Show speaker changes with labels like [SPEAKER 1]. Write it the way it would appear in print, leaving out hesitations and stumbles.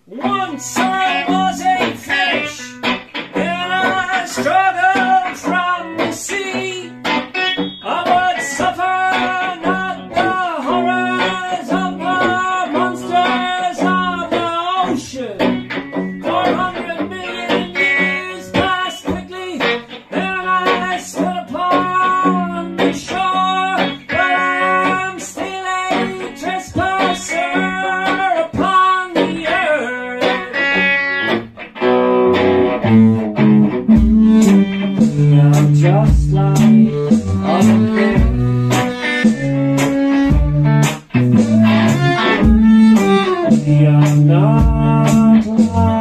[SPEAKER 1] Once I was a fish and I struggled from the sea. I would suffer not the horrors of the monsters of the ocean. 400 million years passed quickly, and I stood upon the shore, but I'm still a trespasser upon the earth. I'm just like other men. I'm not like